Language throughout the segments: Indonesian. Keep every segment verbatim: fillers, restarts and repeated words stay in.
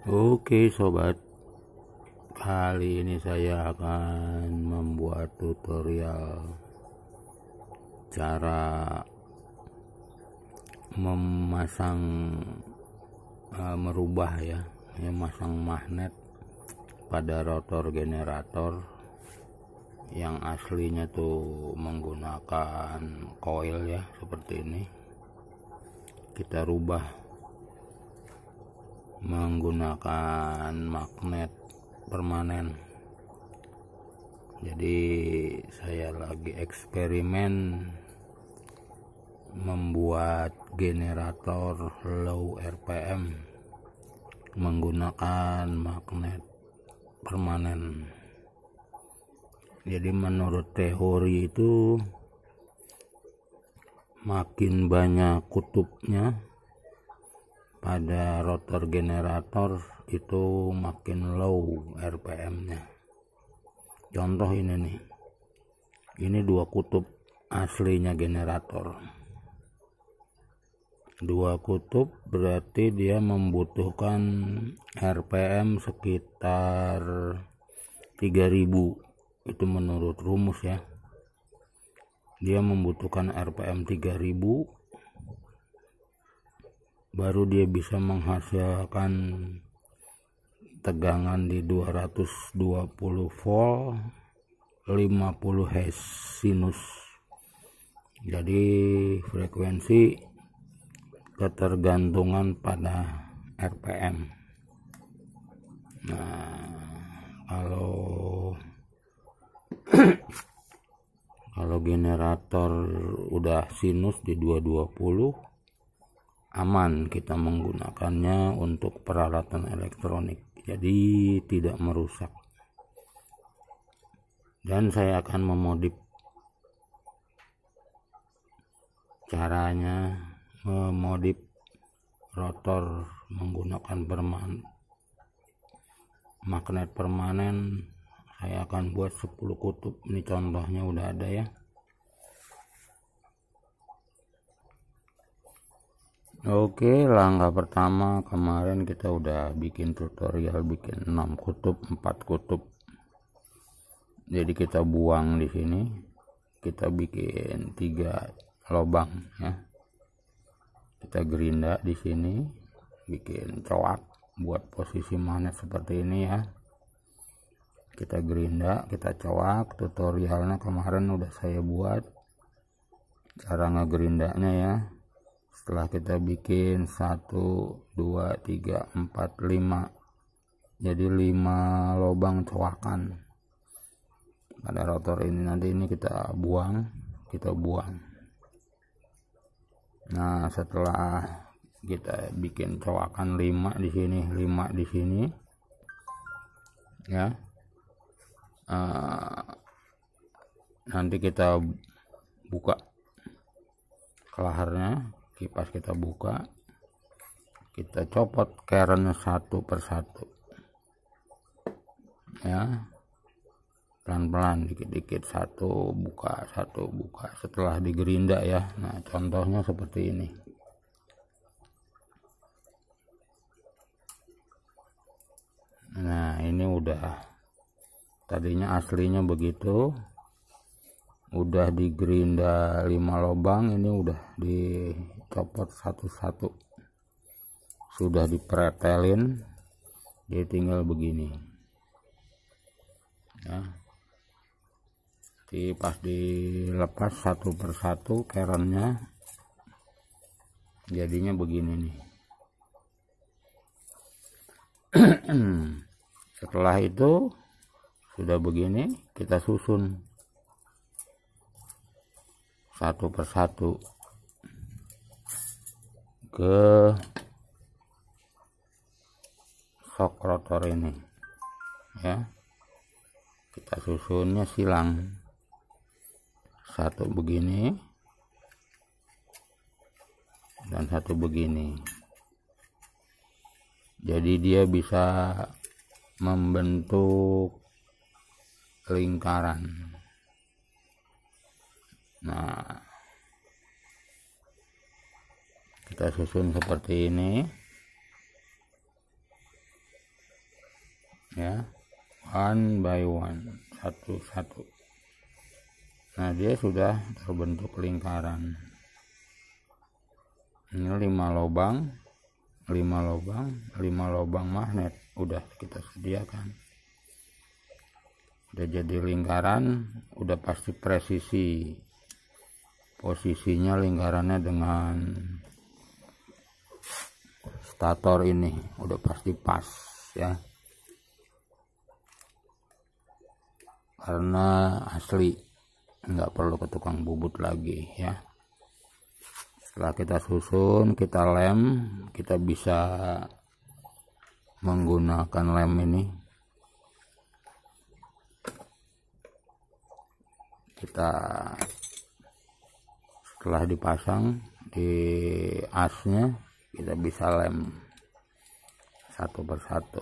Oke sobat, kali ini saya akan membuat tutorial cara memasang uh, merubah ya, memasang magnet pada rotor generator yang aslinya tuh menggunakan coil ya, seperti ini. Kita rubah menggunakan magnet permanen. Jadi saya lagi eksperimen membuat generator low R P M menggunakan magnet permanen. Jadi menurut teori itu makin banyak kutubnya pada rotor generator itu makin low R P M-nya. Contoh ini nih, ini dua kutub aslinya generator. Dua kutub berarti dia membutuhkan R P M sekitar tiga ribu. Itu menurut rumus ya. Dia membutuhkan R P M tiga ribu baru dia bisa menghasilkan tegangan di dua ratus dua puluh volt, lima puluh hertz sinus. Jadi frekuensi ketergantungan pada R P M. Nah, kalau kalau generator udah sinus di dua ratus dua puluh, aman kita menggunakannya untuk peralatan elektronik, jadi tidak merusak. Dan saya akan memodif caranya, memodif rotor menggunakan permanen, magnet permanen. Saya akan buat sepuluh kutub. Ini contohnya udah ada ya. Oke, langkah pertama kemarin kita udah bikin tutorial bikin enam kutub, empat kutub. Jadi kita buang di sini, kita bikin tiga lubang ya. Kita gerinda di sini, bikin coak buat posisi magnet seperti ini ya. Kita gerinda, kita coak. Tutorialnya kemarin udah saya buat cara ngegerindanya ya. Setelah kita bikin satu, dua, tiga, empat, lima, jadi lima lubang coakan pada rotor ini. Nanti ini kita buang, kita buang. Nah, setelah kita bikin coakan lima di sini, lima di sini, ya, uh, nanti kita buka kelaharnya. Kipas kita buka, kita copot kerennya satu persatu ya, pelan-pelan, dikit-dikit, satu buka, satu buka, setelah digerinda ya. Nah, contohnya seperti ini. Nah, ini udah, tadinya aslinya begitu, udah digerinda lima lubang, ini udah dicopot satu-satu, sudah dipretelin, dia tinggal begini ya. Jadi pas dilepas satu persatu kerennya, jadinya begini nih. Setelah itu sudah begini, kita susun satu persatu ke shock rotor ini ya. Kita susunnya silang, satu begini dan satu begini, jadi dia bisa membentuk lingkaran. Nah, kita susun seperti ini. one by one, satu-satu. Nah, dia sudah terbentuk lingkaran. Ini lima lubang, lima lubang, lima lubang magnet udah kita sediakan. Udah jadi lingkaran, udah pasti presisi. Posisinya lingkarannya dengan stator ini udah pasti pas ya, karena asli, nggak perlu ke tukang bubut lagi ya. Setelah kita susun, kita lem, kita bisa menggunakan lem ini. Kita setelah dipasang di asnya, kita bisa lem satu persatu.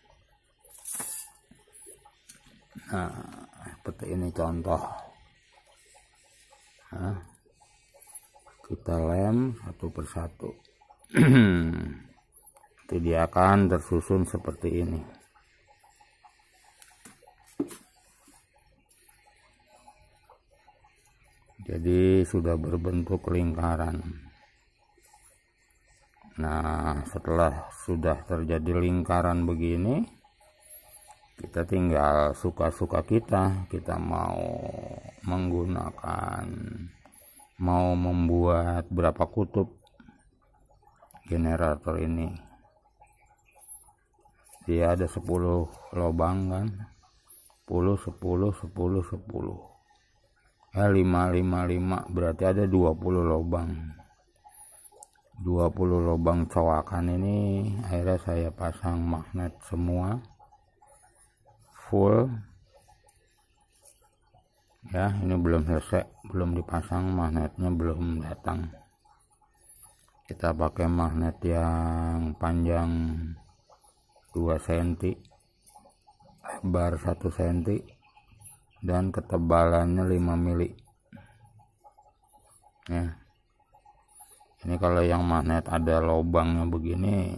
Nah, seperti ini contoh. Nah, kita lem satu persatu. Itu dia akan tersusun seperti ini. Jadi sudah berbentuk lingkaran. Nah, setelah sudah terjadi lingkaran begini, kita tinggal suka-suka kita. Kita mau menggunakan, mau membuat berapa kutub generator ini. Dia ada sepuluh lubang kan, sepuluh, sepuluh, sepuluh, sepuluh. Ya, lima, lima, lima, berarti ada dua puluh lubang. dua puluh lubang cowakan ini akhirnya saya pasang magnet semua full ya. Ini belum selesai, belum dipasang, magnetnya belum datang. Kita pakai magnet yang panjang dua sentimeter, lebar satu sentimeter, dan ketebalannya lima mili ya. Ini kalau yang magnet ada lubangnya begini,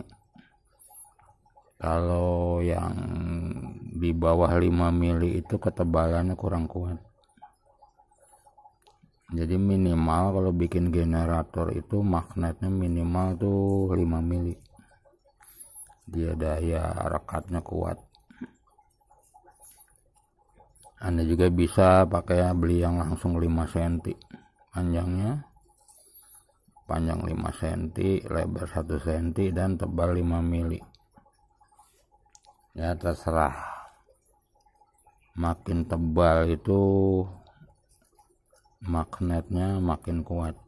kalau yang di bawah lima mili itu ketebalannya kurang kuat. Jadi minimal kalau bikin generator itu magnetnya minimal tuh lima mili, dia daya rekatnya kuat. Anda juga bisa pakai beli yang langsung lima sentimeter panjangnya, panjang lima sentimeter, lebar satu sentimeter, dan tebal lima mili. Ya, terserah. Makin tebal itu magnetnya makin kuat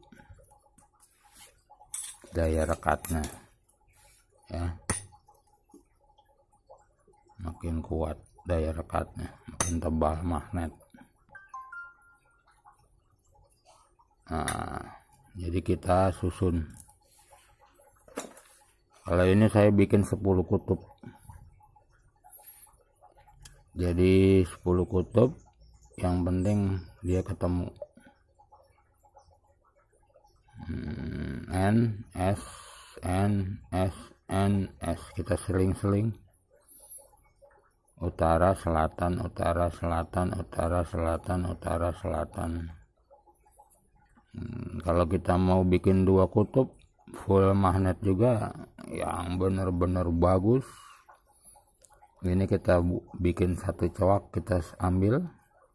daya rekatnya ya, makin kuat daya rekatnya, makin tebal magnet. Nah, jadi kita susun. Kalau ini saya bikin sepuluh kutub, jadi sepuluh kutub, yang penting dia ketemu. hmm, N, S, N, S, N, S, kita seling-seling. Utara, selatan, utara, selatan, utara, selatan, utara, selatan. Hmm, kalau kita mau bikin dua kutub full magnet juga yang benar-benar bagus, ini kita bikin satu cowok, kita ambil,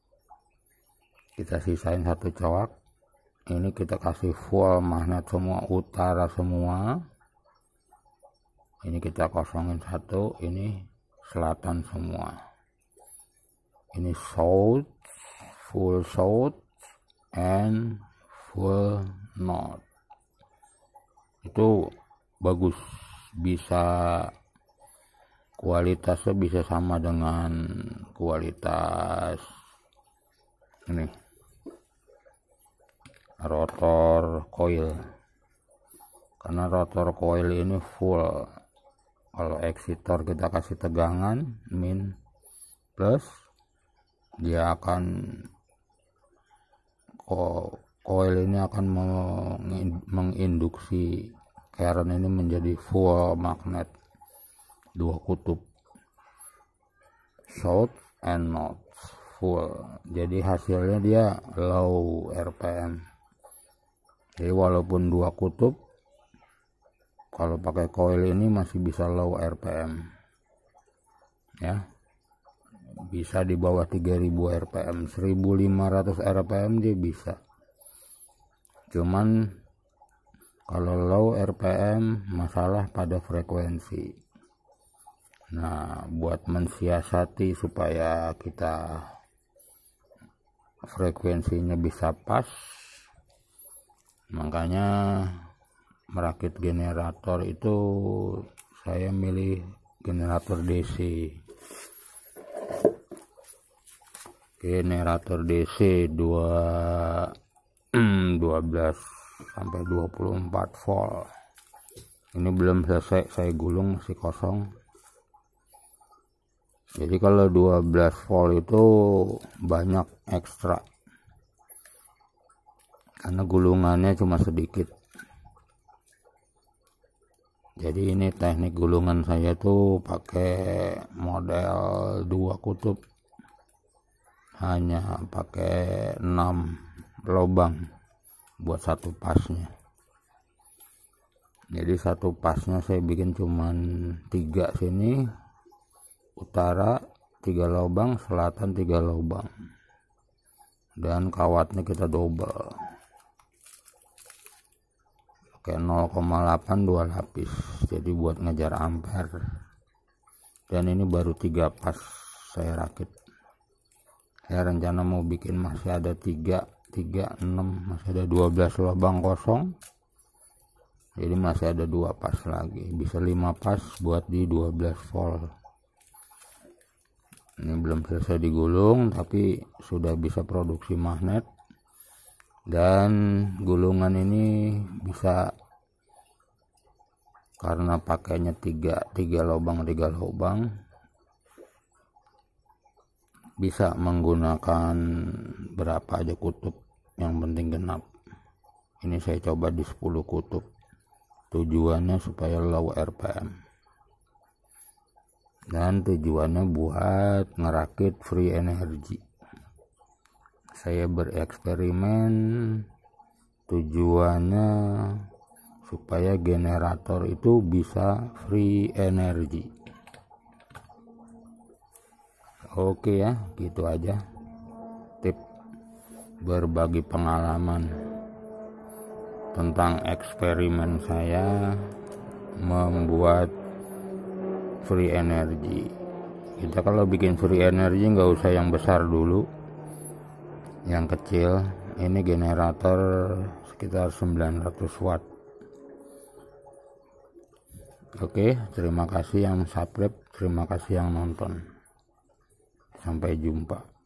kita sisain satu cowok. Ini kita kasih full magnet semua, utara semua. Ini kita kosongin satu, ini selatan semua. Ini south, full south, and full north. Itu bagus, bisa kualitasnya bisa sama dengan kualitas ini rotor coil, karena rotor coil ini full. Kalau excitor kita kasih tegangan min plus, dia akan coil ini akan menginduksi current ini menjadi full magnet dua kutub. south and north full, jadi hasilnya dia low R P M. Jadi walaupun dua kutub, kalau pakai coil ini masih bisa low R P M ya, bisa di bawah tiga ribu R P M, seribu lima ratus R P M dia bisa. Cuman kalau low R P M masalah pada frekuensi. Nah, buat mensiasati supaya kita frekuensinya bisa pas, makanya merakit generator itu saya milih generator D C. Generator D C dua belas sampai dua puluh empat volt. Ini belum selesai saya gulung, masih kosong. Jadi kalau dua belas volt itu banyak ekstra karena gulungannya cuma sedikit. Jadi ini teknik gulungan saya tuh pakai model dua kutub, hanya pakai enam lubang buat satu pasnya. Jadi satu pasnya saya bikin cuman tiga sini, utara tiga lubang, selatan tiga lubang, dan kawatnya kita double pakai nol koma delapan dua lapis, jadi buat ngejar ampere. Dan ini baru tiga pas saya rakit. Saya rencana mau bikin masih ada tiga, tiga, enam, masih ada dua belas lubang kosong, jadi masih ada dua pas lagi, bisa lima pas buat di dua belas volt. Ini belum selesai digulung tapi sudah bisa produksi magnet, dan gulungan ini bisa karena pakainya tiga tiga lubang tiga lubang, bisa menggunakan berapa aja kutub, yang penting genap. Ini saya coba di sepuluh kutub, tujuannya supaya low R P M. Dan tujuannya buat ngerakit free energy. Saya bereksperimen, tujuannya supaya generator itu bisa free energy. Oke ya, gitu aja tip berbagi pengalaman tentang eksperimen saya membuat free energy. Kita kalau bikin free energy nggak usah yang besar dulu, yang kecil. Ini generator sekitar sembilan ratus watt. Oke, terima kasih yang subscribe, terima kasih yang nonton. Sampai jumpa.